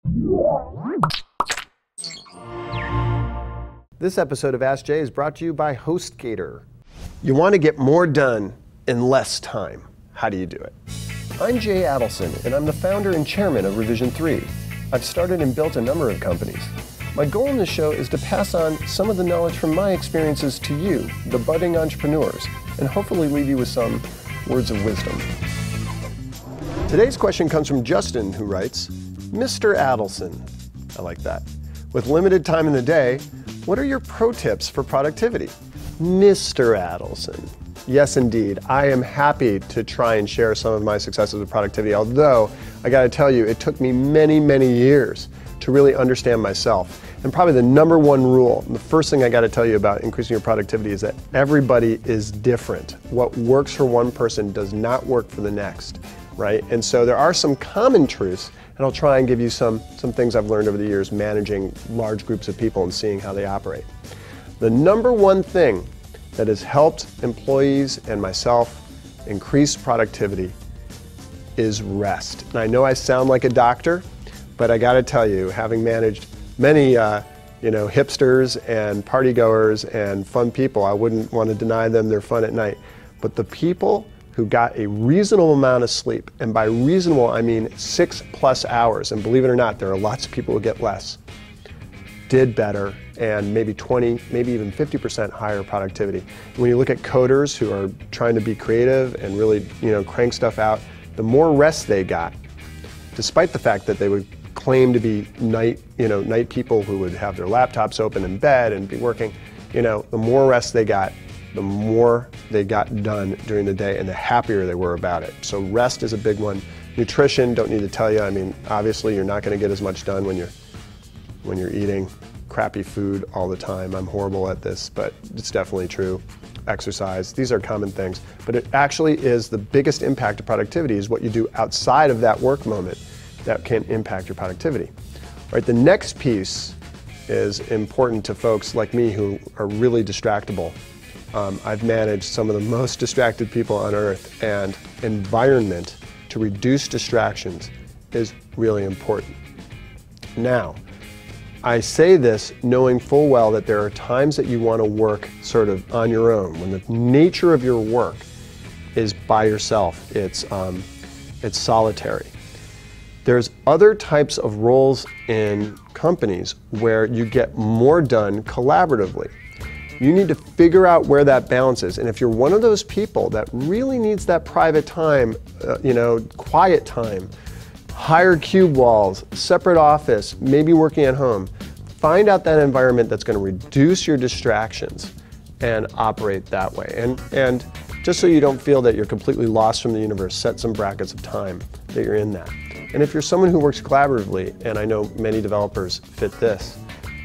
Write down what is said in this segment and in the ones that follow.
This episode of AskJay is brought to you by HostGator. You want to get more done in less time. How do you do it? I'm Jay Adelson, and I'm the founder and chairman of Revision 3. I've started and built a number of companies. My goal in this show is to pass on some of the knowledge from my experiences to you, the budding entrepreneurs, and hopefully leave you with some words of wisdom. Today's question comes from Justin, who writes, Mr. Adelson. I like that. With limited time in the day, what are your pro tips for productivity? Mr. Adelson. Yes, indeed. I am happy to try and share some of my successes with productivity, although I got to tell you, it took me many, many years to really understand myself. And probably the number one rule, the first thing I got to tell you about increasing your productivity is that everybody is different. What works for one person does not work for the next, right? And so there are some common truths, and I'll try and give you some things I've learned over the years managing large groups of people and seeing how they operate. The number one thing that has helped employees and myself increase productivity is rest. And I know I sound like a doctor, but I got to tell you, having managed many hipsters and partygoers and fun people, I wouldn't want to deny them their fun at night. But the people who got a reasonable amount of sleep, and by reasonable I mean 6+ hours, and believe it or not, there are lots of people who get less, did better, and maybe 20, maybe even 50% higher productivity. When you look at coders who are trying to be creative and really crank stuff out, the more rest they got, despite the fact that they would claim to be night people who would have their laptops open in bed and be working, the more rest they got, the more they got done during the day and the happier they were about it. So rest is a big one. Nutrition, don't need to tell you. I mean, obviously you're not going to get as much done when you're eating crappy food all the time. I'm horrible at this, but it's definitely true. Exercise, these are common things. But it actually is the biggest impact of productivity is what you do outside of that work moment that can impact your productivity. All right, the next piece is important to folks like me who are really distractible. I've managed some of the most distracted people on earth, and environment to reduce distractions is really important. Now, I say this knowing full well that there are times that you want to work sort of on your own, when the nature of your work is by yourself, it's solitary. There's other types of roles in companies where you get more done collaboratively. You need to figure out where that balance is. And if you're one of those people that really needs that private time, quiet time, higher cube walls, separate office, maybe working at home, find out that environment that's going to reduce your distractions and operate that way. And just so you don't feel that you're completely lost from the universe, set some brackets of time that you're in that. And if you're someone who works collaboratively, and I know many developers fit this,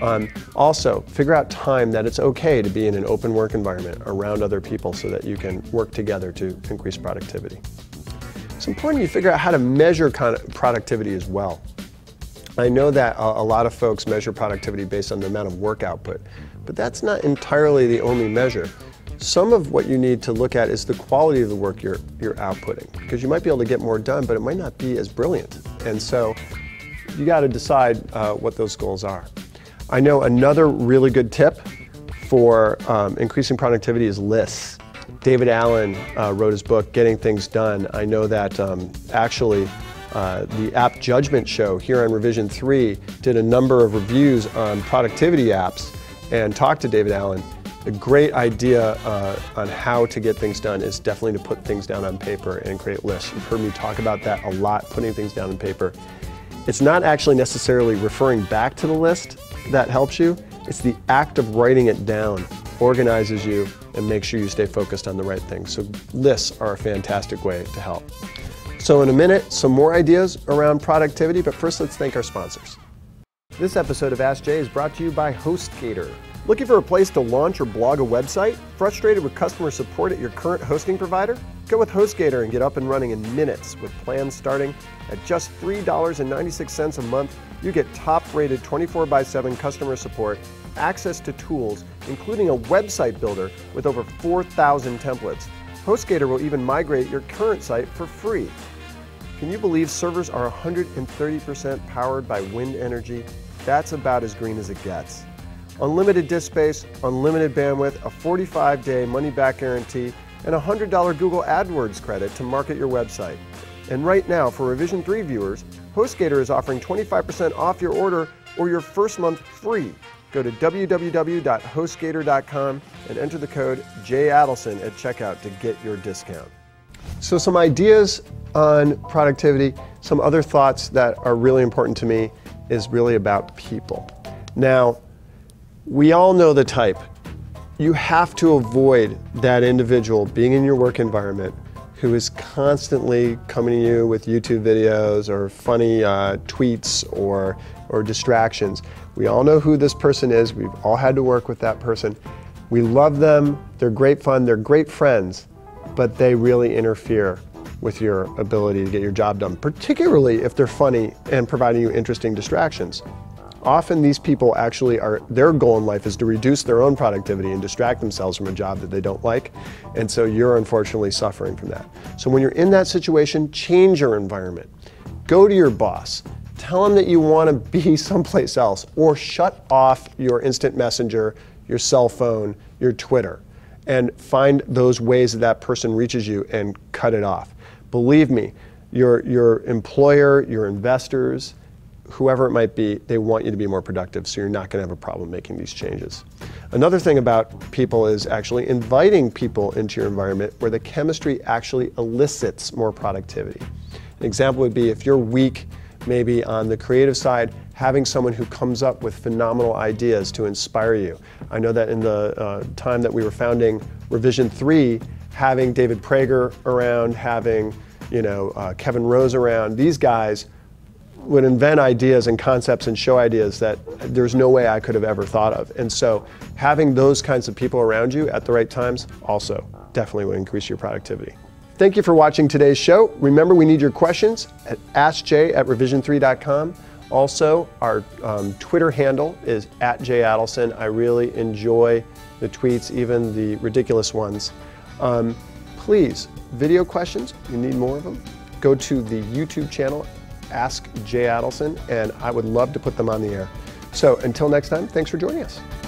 also figure out time that it's okay to be in an open work environment around other people so that you can work together to increase productivity. It's important you figure out how to measure productivity as well. I know that a lot of folks measure productivity based on the amount of work output, but that's not entirely the only measure. Some of what you need to look at is the quality of the work you're outputting, because you might be able to get more done, but it might not be as brilliant. And so you got to decide what those goals are. I know another really good tip for increasing productivity is lists. David Allen wrote his book, Getting Things Done. I know that actually the App Judgment Show here on Revision 3 did a number of reviews on productivity apps and talked to David Allen. A great idea on how to get things done is definitely to put things down on paper and create lists. You've heard me talk about that a lot, putting things down on paper. It's not actually necessarily referring back to the list that helps you. It's the act of writing it down, organizes you, and makes sure you stay focused on the right things. So lists are a fantastic way to help. So in a minute, some more ideas around productivity, but first let's thank our sponsors. This episode of AskJay is brought to you by HostGator. Looking for a place to launch or blog a website? Frustrated with customer support at your current hosting provider? Go with HostGator and get up and running in minutes. With plans starting at just $3.96 a month, you get top-rated 24/7 customer support, access to tools, including a website builder with over 4,000 templates. HostGator will even migrate your current site for free. Can you believe servers are 130% powered by wind energy? That's about as green as it gets. Unlimited disk space, unlimited bandwidth, a 45-day money-back guarantee, and a $100 Google AdWords credit to market your website. And right now, for Revision 3 viewers, HostGator is offering 25% off your order or your first month free. Go to www.hostgator.com and enter the code Jay Adelson at checkout to get your discount. So some ideas on productivity, some other thoughts that are really important to me is really about people. Now, we all know the type. You have to avoid that individual being in your work environment who is constantly coming to you with YouTube videos or funny tweets or distractions. We all know who this person is. We've all had to work with that person. We love them. They're great fun. They're great friends, but they really interfere with your ability to get your job done, particularly if they're funny and providing you interesting distractions. Often these people actually their goal in life is to reduce their own productivity and distract themselves from a job that they don't like. And so you're unfortunately suffering from that. So when you're in that situation, change your environment. Go to your boss. Tell them that you want to be someplace else, or shut off your instant messenger, your cell phone, your Twitter, and find those ways that that person reaches you and cut it off. Believe me, your employer, your investors, whoever it might be, they want you to be more productive, so you're not going to have a problem making these changes. Another thing about people is actually inviting people into your environment where the chemistry actually elicits more productivity. An example would be if you're weak, maybe on the creative side, having someone who comes up with phenomenal ideas to inspire you. I know that in the time that we were founding Revision 3, having David Prager around, having Kevin Rose around, these guys would invent ideas and concepts and show ideas that there's no way I could have ever thought of. And so having those kinds of people around you at the right times also definitely would increase your productivity. Thank you for watching today's show. Remember, we need your questions at AskJay@revision3.com. Also, our Twitter handle is @JayAdelson. I really enjoy the tweets, even the ridiculous ones. Please, video questions, you need more of them, go to the YouTube channel, Ask Jay Adelson, and I would love to put them on the air. So until next time, thanks for joining us.